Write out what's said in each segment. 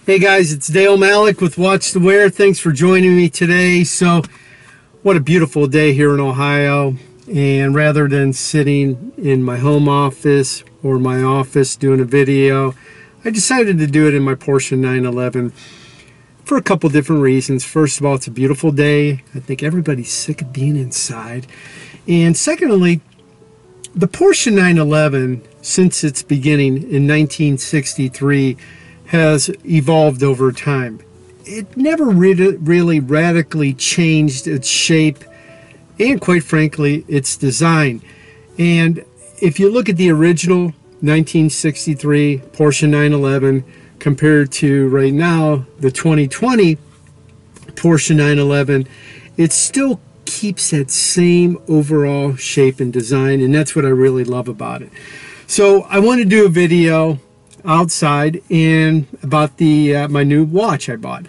Hey guys, it's Dale Malik with Watch to Wear. Thanks for joining me today. So, what a beautiful day here in Ohio. And rather than sitting in my home office or my office doing a video, I decided to do it in my Porsche 911 for a couple different reasons. First of all, it's a beautiful day. I think everybody's sick of being inside. And secondly, the Porsche 911, since its beginning in 1963, has evolved over time. It never really radically changed its shape and, quite frankly, its design. And if you look at the original 1963 Porsche 911 compared to right now the 2020 Porsche 911, it still keeps that same overall shape and design, and that's what I really love about it. So I want to do a video outside and about the my new watch I bought.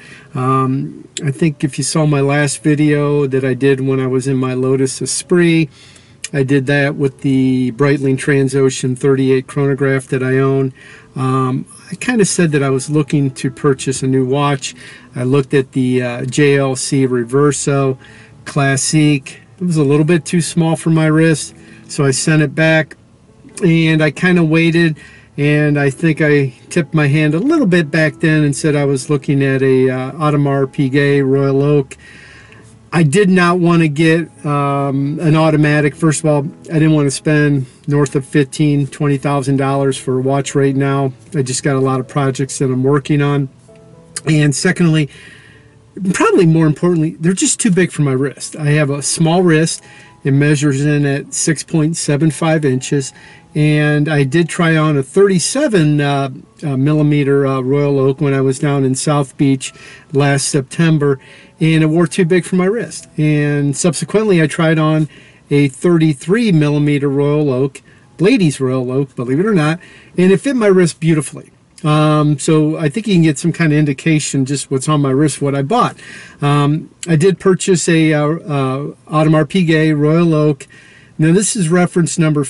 I think if you saw my last video that I did when I was in my Lotus Esprit, I did that with the Breitling Transocean 38 chronograph that I own. I kind of said that I was looking to purchase a new watch. I looked at the JLC Reverso Classique. It was a little bit too small for my wrist, so I sent it back, and I kind of waited. And I think I tipped my hand a little bit back then and said I was looking at a Audemars Piguet Royal Oak. I did not want to get an automatic. First of all, I didn't want to spend north of $15,000, $20,000 for a watch right now. I just got a lot of projects that I'm working on. And secondly, probably more importantly, they're just too big for my wrist. I have a small wrist. It measures in at 6.75 inches. And I did try on a 37 millimeter Royal Oak when I was down in South Beach last September, and it wore too big for my wrist. And subsequently I tried on a 33 millimeter Royal Oak, ladies Royal Oak, believe it or not, and it fit my wrist beautifully. So I think you can get some kind of indication just what's on my wrist, what I bought. I did purchase a Audemars Piguet Royal Oak. Now this is reference number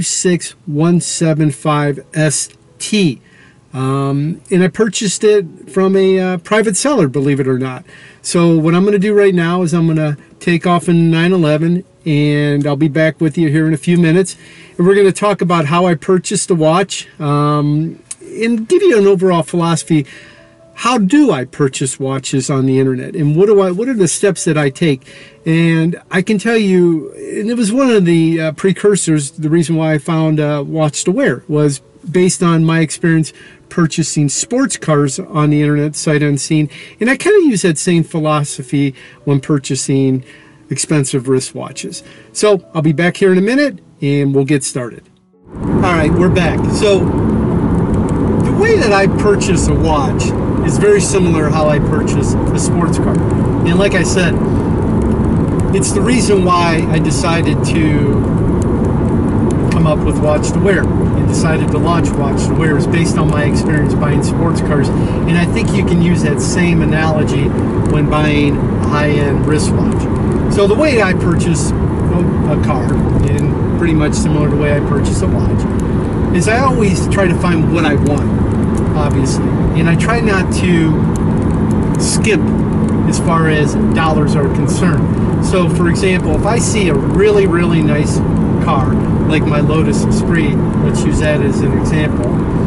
56175ST. And I purchased it from a private seller, believe it or not. So what I'm going to do right now is I'm going to take off in 911, and I'll be back with you here in a few minutes. And we're going to talk about how I purchased the watch, and give you an overall philosophy. How do I purchase watches on the internet, and what are the steps that I take? And I can tell you, and it was one of the precursors, the reason why I found Watch to Wear was based on my experience purchasing sports cars on the internet, sight unseen. And I kind of use that same philosophy when purchasing expensive wristwatches. So I'll be back here in a minute, and we'll get started. All right, we're back. So the way that I purchase a watch is very similar how I purchase a sports car. And like I said, it's the reason why I decided to come up with Watch to Wear and decided to launch Watch to Wear is based on my experience buying sports cars. And I think you can use that same analogy when buying a high-end wristwatch. So the way I purchase a car, and pretty much similar to the way I purchase a watch, is I always try to find what I want, obviously. And I try not to skimp as far as dollars are concerned. So for example, if I see a really, really nice car, like my Lotus Esprit, let's use that as an example.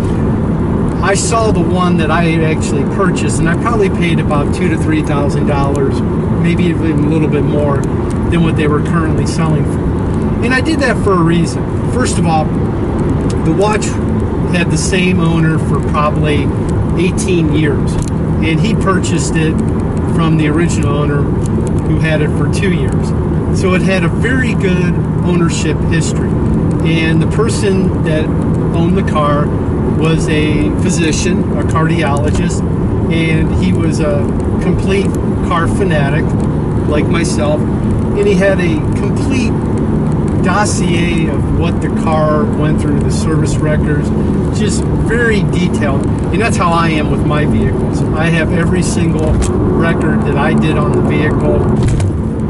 I saw the one that I actually purchased, and I probably paid about $2,000 to $3,000, maybe even a little bit more than what they were currently selling for. And I did that for a reason. First of all, the watch had the same owner for probably 18 years, and he purchased it from the original owner who had it for 2 years. So it had a very good ownership history. And the person that owned the car was a physician, a cardiologist, and he was a complete car fanatic like myself, and he had a complete dossier of what the car went through, the service records, just very detailed. And that's how I am with my vehicles. I have every single record that I did on the vehicle,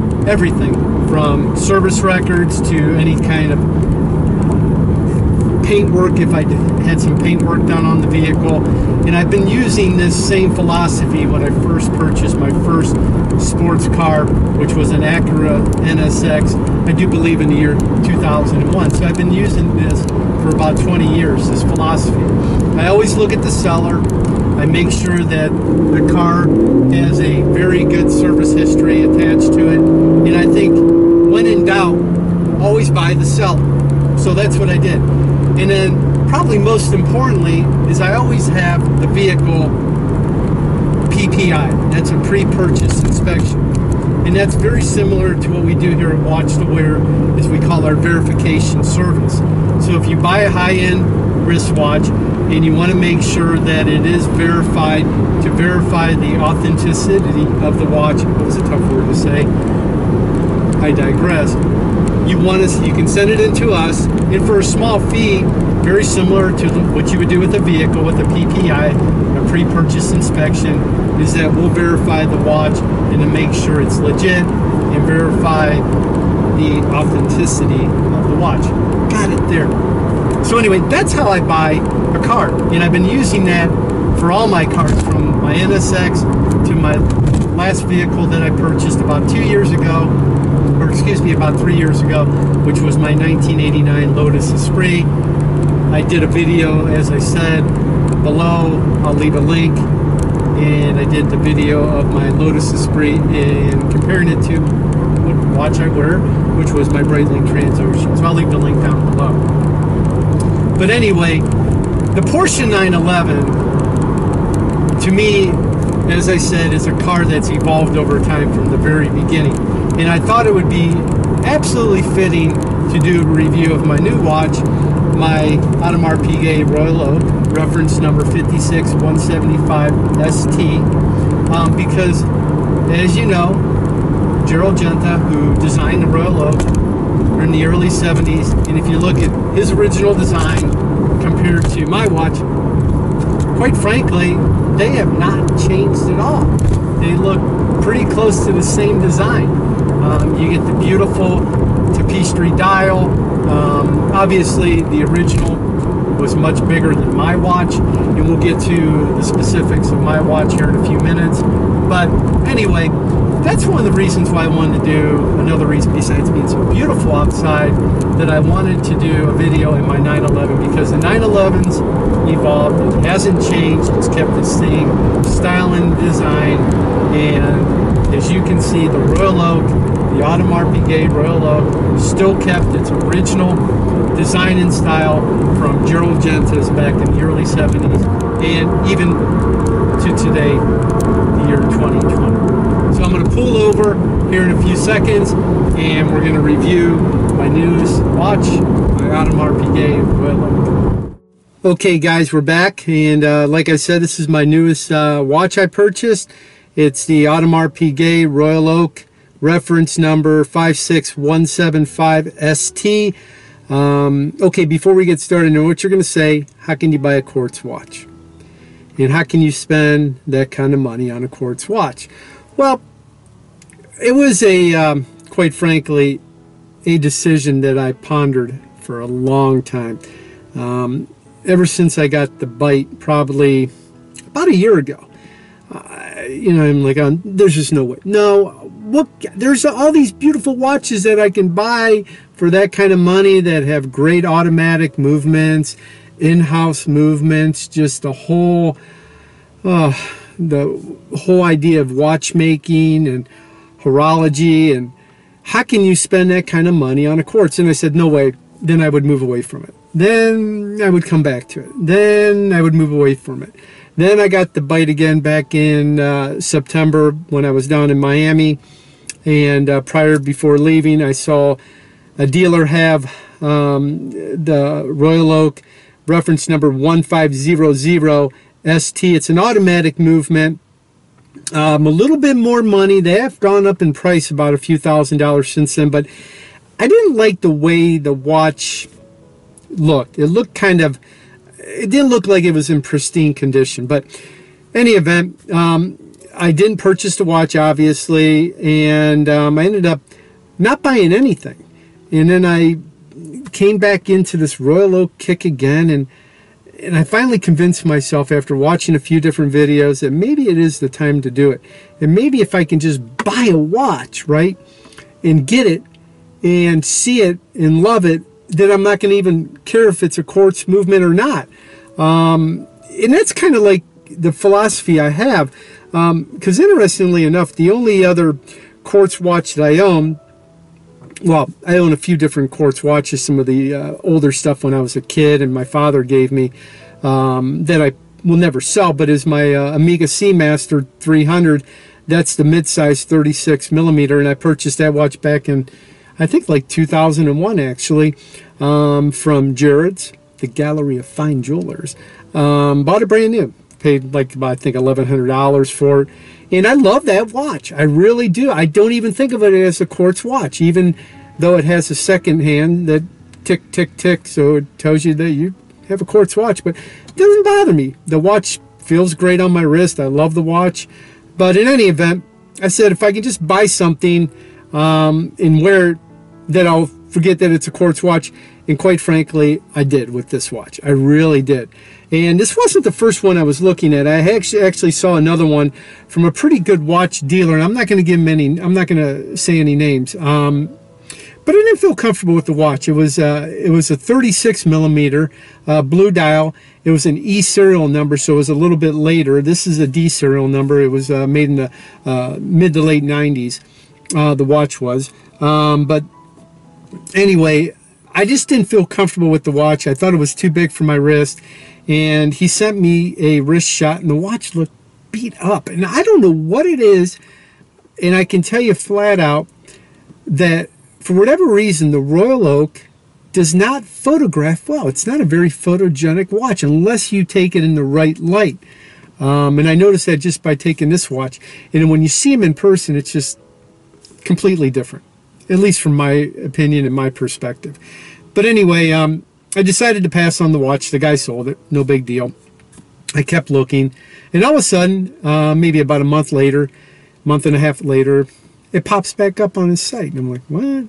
everything from service records to any kind of paint work if I had some paint work done on the vehicle. And I've been using this same philosophy when I first purchased my first sports car, which was an Acura NSX, I do believe in the year 2001. So I've been using this for about 20 years, this philosophy. I always look at the seller. I make sure that the car has a very good service history attached to it. And I think when in doubt, always buy the seller. So that's what I did. And then probably most importantly is I always have the vehicle PPI. That's a pre-purchase inspection. And that's very similar to what we do here at Watch to Wear, is we call our verification service. So if you buy a high-end wristwatch and you want to make sure that it is verified, to verify the authenticity of the watch, it was a tough word to say, I digress. You can send it in to us, and for a small fee, very similar to what you would do with a vehicle with a PPI, a pre-purchase inspection, is that we'll verify the watch and to make sure it's legit and verify the authenticity of the watch. Got it there. So anyway, that's how I buy a car, and I've been using that for all my cars, from my NSX to my last vehicle that I purchased about 2 years ago, or excuse me, about 3 years ago, which was my 1989 Lotus Esprit. I did a video, as I said, below. I'll leave a link. And I did the video of my Lotus Esprit and comparing it to what watch I wear, which was my Breitling Transocean. So I'll leave the link down below. But anyway, the Porsche 911, to me, as I said, is a car that's evolved over time from the very beginning. And I thought it would be absolutely fitting to do a review of my new watch, my Audemars Piguet Royal Oak, reference number 56175ST, because, as you know, Gerald Genta, who designed the Royal Oak in the early 70s, and if you look at his original design compared to my watch, quite frankly, they have not changed at all. They look pretty close to the same design. You get the beautiful tapestry dial. Obviously, the original was much bigger than my watch, and we'll get to the specifics of my watch here in a few minutes. But anyway, that's one of the reasons why I wanted to do, another reason besides being so beautiful outside, that I wanted to do a video in my 911, because the 911's evolved. It hasn't changed. It's kept the same style and design. And as you can see, the Royal Oak, the Audemars Piguet Royal Oak, still kept its original design and style from Gerald Genta's back in the early 70s, and even to today, the year 2020. So I'm going to pull over here in a few seconds, and we're going to review my newest watch, my Audemars Piguet Royal Oak. Okay guys, we're back, and like I said, this is my newest watch I purchased. It's the Audemars Piguet Royal Oak, reference number 56175ST. Okay, before we get started, I know what you're going to say. How can you buy a quartz watch? And how can you spend that kind of money on a quartz watch? Well, it was quite frankly, a decision that I pondered for a long time. Ever since I got the bite, probably about a year ago. I'm like, there's just no way. No, look, there's all these beautiful watches that I can buy for that kind of money that have great automatic movements, in-house movements, just the whole idea of watchmaking and horology. And how can you spend that kind of money on a quartz? And I said, no way. Then I would move away from it. Then I would come back to it. Then I would move away from it. Then I got the bite again back in September when I was down in Miami. And before leaving, I saw a dealer have the Royal Oak, reference number 1500ST. It's an automatic movement. A little bit more money. They have gone up in price about a few $1,000s since then, but I didn't like the way the watch looked. It looked it didn't look like it was in pristine condition. But any event, I didn't purchase the watch, obviously, and I ended up not buying anything. And then I came back into this Royal Oak kick again, and I finally convinced myself after watching a few different videos that maybe it is the time to do it. And maybe if I can just buy a watch, right, and get it and see it and love it, that I'm not going to even care if it's a quartz movement or not. And that's kind of like the philosophy I have. Because interestingly enough, the only other quartz watch that I own, well, I own a few different quartz watches, some of the older stuff when I was a kid and my father gave me, that I will never sell, but is my Omega Seamaster 300. That's the mid-size 36 millimeter, and I purchased that watch back in, I think, like 2001, actually, from Jared's, the Gallery of Fine Jewelers. Bought it brand new. Paid like about, I think, $1,100 for it. And I love that watch. I really do. I don't even think of it as a quartz watch, even though it has a second hand that tick, tick, tick, so it tells you that you have a quartz watch. But it doesn't bother me. The watch feels great on my wrist. I love the watch. But in any event, I said if I can just buy something and wear it, that I'll forget that it's a quartz watch. And quite frankly, I did with this watch. I really did. And this wasn't the first one I was looking at. I actually saw another one from a pretty good watch dealer. And I'm not going to give him any, I'm not going to say any names. But I didn't feel comfortable with the watch. It was a 36 millimeter blue dial. It was an E serial number, so it was a little bit later. This is a D serial number. It was made in the mid to late 90s. The watch was. But anyway, I just didn't feel comfortable with the watch. I thought it was too big for my wrist. And he sent me a wrist shot, and the watch looked beat up. And I don't know what it is, and I can tell you flat out that for whatever reason, the Royal Oak does not photograph well. It's not a very photogenic watch unless you take it in the right light. And I noticed that just by taking this watch. And when you see them in person, it's just completely different, at least from my opinion and my perspective. But anyway, I decided to pass on the watch. The guy sold it. No big deal. I kept looking. And all of a sudden, maybe about a month later, month and a half later, it pops back up on his site. And I'm like, what?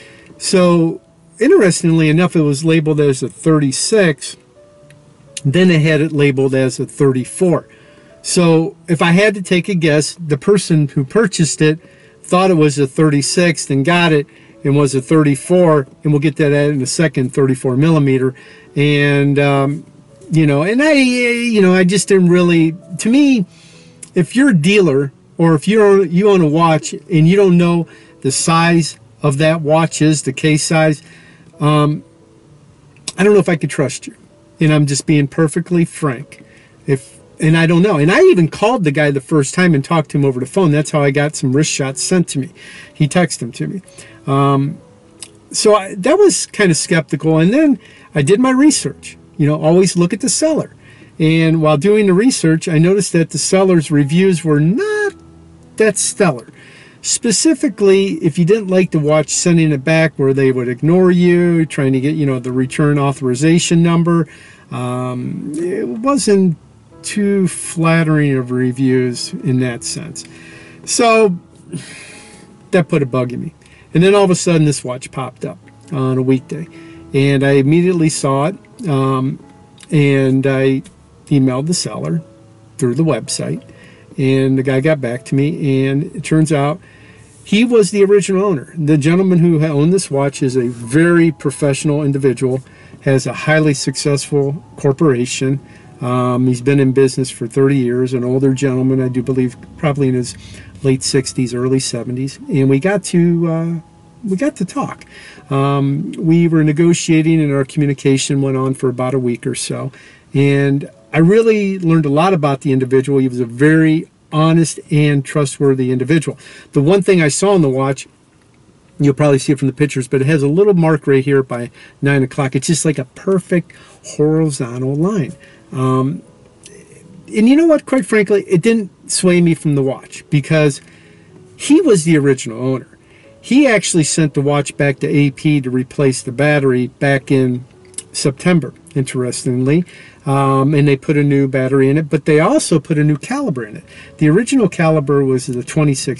So, interestingly enough, it was labeled as a 36. Then they had it labeled as a 34. So, if I had to take a guess, the person who purchased it thought it was a 36 and got it and was a 34, and we'll get that in a second, 34 millimeter. And, you know, and I just didn't really, to me, if you're a dealer or if you own a watch and you don't know the size of that watch is, the case size, I don't know if I could trust you. And I'm just being perfectly frank. And I don't know. And I even called the guy the first time and talked to him over the phone. That's how I got some wrist shots sent to me. He texted them to me. So that was kind of skeptical. And then I did my research. You know, always look at the seller. And while doing the research, I noticed that the seller's reviews were not that stellar. Specifically, if you didn't like the watch, sending it back where they would ignore you, trying to get, you know, the return authorization number. It wasn't too flattering of reviews in that sense. So that put a bug in me. And then all of a sudden this watch popped up on a weekday. And I immediately saw it. And I emailed the seller through the website. And the guy got back to me. And it turns out he was the original owner. The gentleman who owned this watch is a very professional individual, has a highly successful corporation. He's been in business for 30 years, an older gentleman, I do believe, probably in his late 60s, early 70s, and we got to talk. We were negotiating, and our communication went on for about a week or so, and I really learned a lot about the individual. He was a very honest and trustworthy individual. The one thing I saw on the watch, you'll probably see it from the pictures, but it has a little mark right here by 9 o'clock. It's just like a perfect horizontal line. And you know what, quite frankly, it didn't sway me from the watch because he was the original owner. He actually sent the watch back to AP to replace the battery back in September, interestingly. And they put a new battery in it, but they also put a new caliber in it. The original caliber was the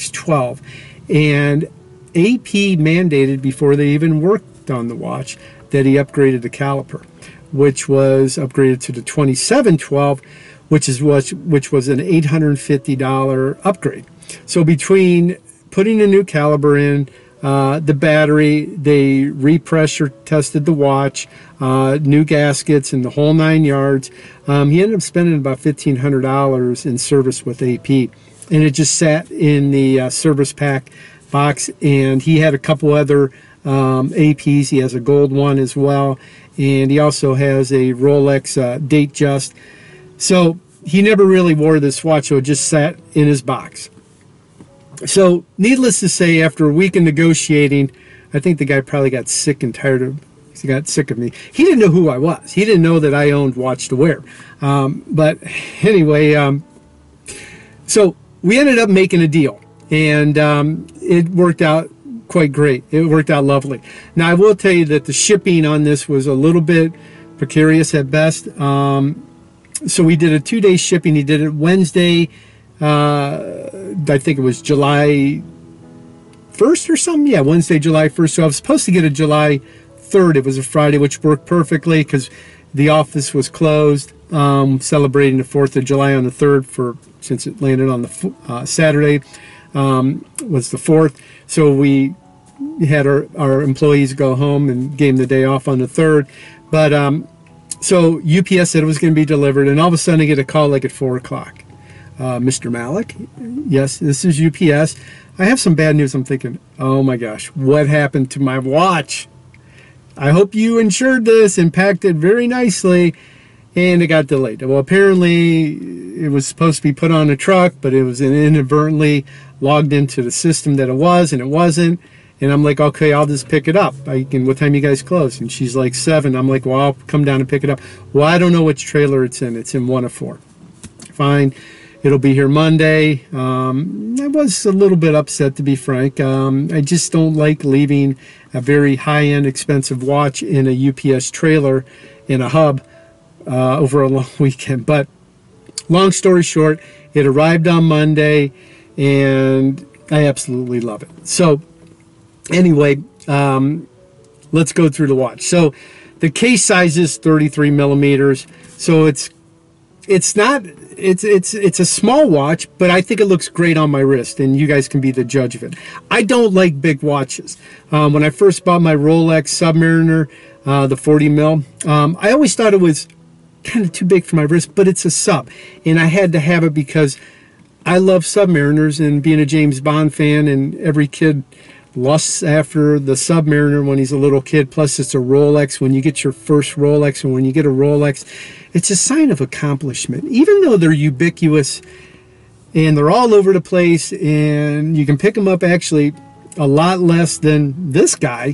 2612, and AP mandated before they even worked on the watch that he upgraded the caliper, which was upgraded to the 2712, which was an $850 upgrade. So between putting a new caliber in, the battery, they repressure tested the watch, new gaskets, and the whole 9 yards. He ended up spending about $1,500 in service with AP, and it just sat in the service pack box. And he had a couple other APs. He has a gold one as well, and he also has a Rolex date just. So he never really wore this watch, so it just sat in his box. So needless to say, after a week of negotiating, I think the guy probably got sick and tired of, he got sick of me. He didn't know who I was. He didn't know that I owned Watch to Wear. But anyway, so we ended up making a deal, and it worked out quite great. It worked out lovely. Now, I will tell you that the shipping on this was a little bit precarious at best. So we did a 2-day shipping. He did it Wednesday, I think it was July 1st or something. Yeah, Wednesday, July 1st. So I was supposed to get it July 3rd. It was a Friday, which worked perfectly because the office was closed, celebrating the 4th of July on the 3rd, since it landed on the Saturday, was the 4th. So we had our employees go home and gave them the day off on the 3rd. But so UPS said it was going to be delivered, and all of a sudden I get a call like at 4 o'clock. Mr. Malik, yes, this is UPS. I have some bad news. I'm thinking, oh my gosh, what happened to my watch? I hope you insured this and packed it very nicely, and it got delayed. Well, apparently it was supposed to be put on a truck, but it was inadvertently logged into the system that it was, and it wasn't. And I'm like, okay, I'll just pick it up. What time you guys close? And she's like 7. I'm like, well, I'll come down and pick it up. Well, I don't know which trailer it's in. It's in 1 of 4. Fine. It'll be here Monday. I was a little bit upset, to be frank. I just don't like leaving a very high-end, expensive watch in a UPS trailer in a hub over a long weekend. But long story short, it arrived on Monday, and I absolutely love it. So anyway, let's go through the watch. So the case size is 33 millimeters. So it's a small watch, but I think it looks great on my wrist, and you guys can be the judge of it. I don't like big watches. When I first bought my Rolex Submariner, the 40 mil, I always thought it was kind of too big for my wrist, but it's a sub, and I had to have it because I love Submariners, and being a James Bond fan, and every kid lusts after the Submariner when he's a little kid. Plus it's a Rolex. When you get your first Rolex, and when you get a Rolex, it's a sign of accomplishment. Even though they're ubiquitous and they're all over the place, and you can pick them up actually a lot less than this guy,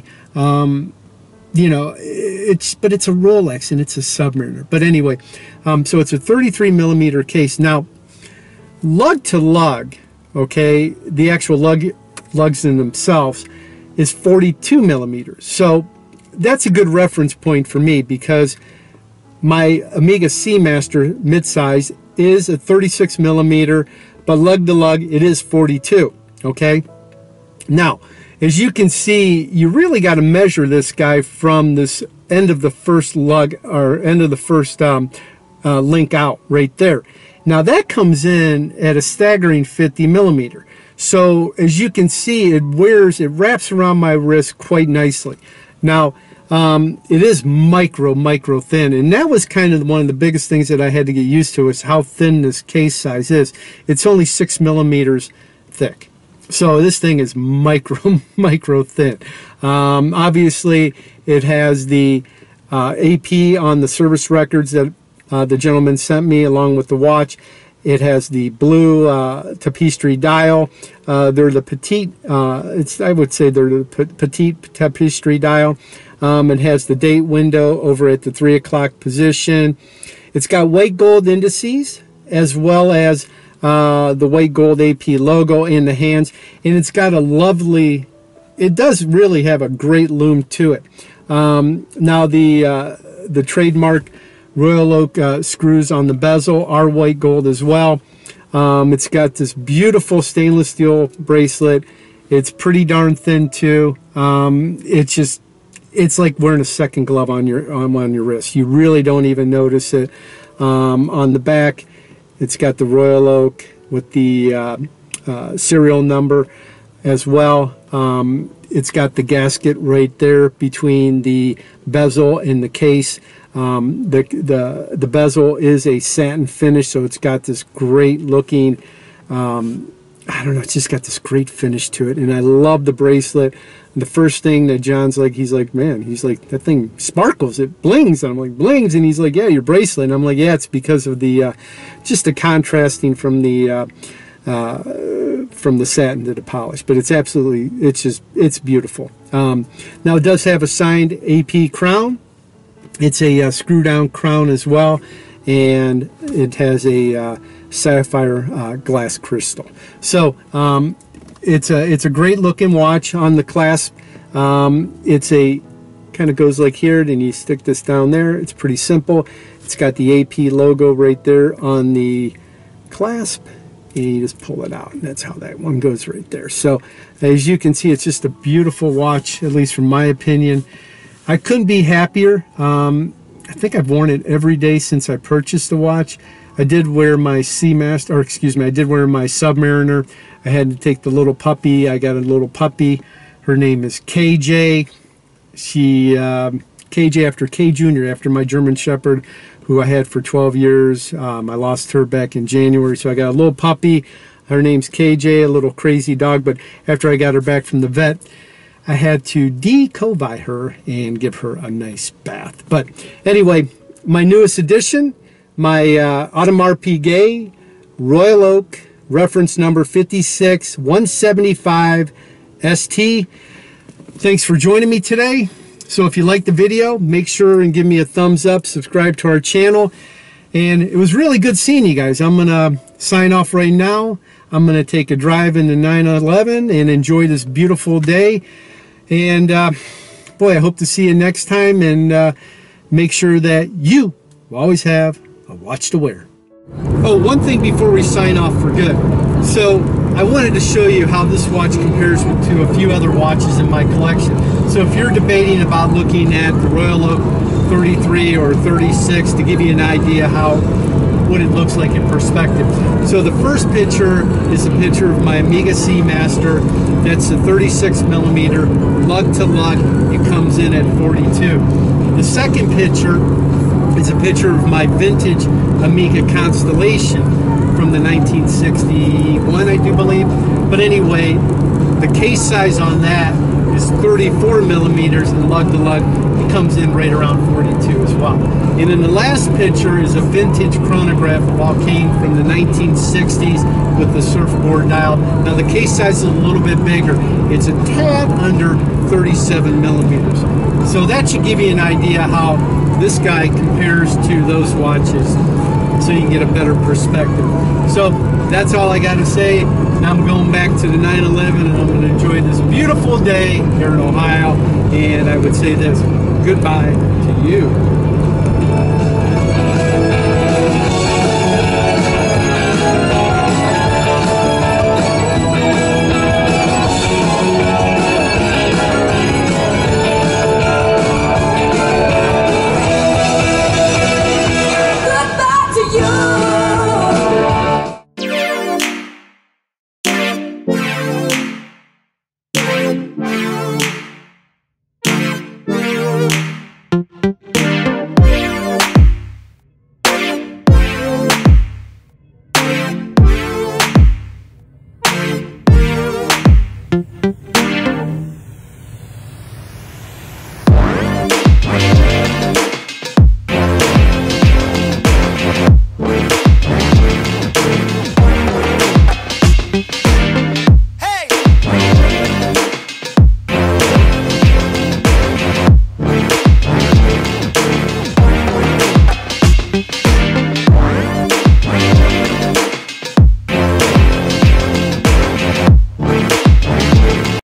you know, but it's a Rolex and it's a Submariner. But anyway, so it's a 33 millimeter case. Now, lug to lug, okay, the actual lugs in themselves is 42 millimeters. So that's a good reference point for me, because my Omega Seamaster midsize is a 36 millimeter, but lug to lug it is 42. Okay, now as you can see, you really got to measure this guy from this end of the first lug, or end of the first link out right there. Now that comes in at a staggering 50 millimeter. So as you can see, it wraps around my wrist quite nicely. Now, it is micro thin, and that was kind of one of the biggest things that I had to get used to, is how thin this case size is. It's only 6 millimeters thick. So this thing is micro thin. Obviously, it has the AP on the service records that the gentleman sent me along with the watch. It has the blue tapestry dial. They're the petite, I would say they're the petite tapestry dial. It has the date window over at the 3 o'clock position. It's got white gold indices, as well as the white gold AP logo in the hands. And it's got a lovely, it does really have a great lume to it. Now the trademark Royal Oak screws on the bezel are white gold as well. It's got this beautiful stainless steel bracelet. It's pretty darn thin too. it's like wearing a second glove on your wrist. You really don't even notice it. On the back, it's got the Royal Oak with the serial number as well. It's got the gasket right there between the bezel and the case. The bezel is a satin finish, so it's got this great looking, I don't know, it's just got this great finish to it. And I love the bracelet. And the first thing that John's like, he's like, man, he's like, that thing sparkles, it blings. And I'm like, blings? And he's like, yeah, your bracelet. And I'm like, yeah, it's because of the just the contrasting from the satin to the polish. But it's absolutely, it's beautiful. Now it does have a signed AP crown. It's a screw down crown as well, and it has a sapphire glass crystal. So it's a great looking watch. On the clasp, it's a kind of goes like here, then you stick this down there. It's pretty simple. It's got the AP logo right there on the clasp, and you just pull it out, and that's how that one goes right there. So as you can see, it's just a beautiful watch, at least from my opinion. I couldn't be happier. I think I've worn it every day since I purchased the watch. I did wear my Seamaster, or excuse me, I did wear my Submariner. I had to take the little puppy. I got a little puppy. Her name is KJ. She, KJ after K Jr., after my German Shepherd, who I had for 12 years. I lost her back in January, so I got a little puppy. Her name's KJ, a little crazy dog, but after I got her back from the vet, I had to decovy her and give her a nice bath. But anyway, my newest addition, my Audemars Piguet Royal Oak, reference number 56175 ST. Thanks for joining me today. So if you liked the video, make sure and give me a thumbs up, subscribe to our channel. And it was really good seeing you guys. I'm going to sign off right now. I'm going to take a drive in the 911 and enjoy this beautiful day. And boy, I hope to see you next time, and make sure that you always have a watch to wear. Oh, one thing before we sign off for good. So I wanted to show you how this watch compares to a few other watches in my collection. So if you're debating about looking at the Royal Oak 33 or 36 to give you an idea what it looks like in perspective. So the first picture is a picture of my Omega Seamaster. That's a 36 millimeter lug to lug. It comes in at 42. The second picture is a picture of my vintage Omega Constellation from the 1961, I do believe. But anyway, the case size on that is 34 millimeters and lug to lug. It comes in right around 42 as well. And then the last picture is a vintage chronograph of Alcane from the 1960s with the surfboard dial. Now the case size is a little bit bigger. It's a tad under 37 millimeters. So that should give you an idea how this guy compares to those watches, so you can get a better perspective. So that's all I got to say. Now I'm going back to the 911, and I'm going to enjoy this beautiful day here in Ohio. And I would say this, goodbye to you.